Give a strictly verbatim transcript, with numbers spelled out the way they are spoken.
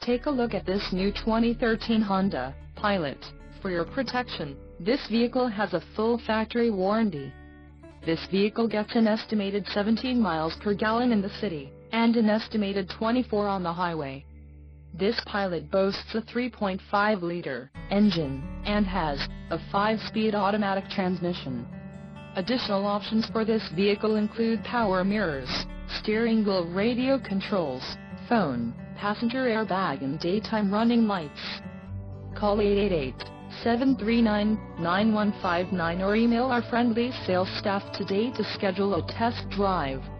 take a look at this new twenty thirteen Honda Pilot. For your protection, this vehicle has a full factory warranty. This vehicle gets an estimated seventeen miles per gallon in the city, and an estimated twenty-four on the highway. This Pilot boasts a three point five liter engine, and has a five speed automatic transmission. Additional options for this vehicle include power mirrors, steering wheel radio controls, phone, passenger airbag and daytime running lights. Call eight eight eight, seven three nine, nine one five nine or email our friendly sales staff today to schedule a test drive.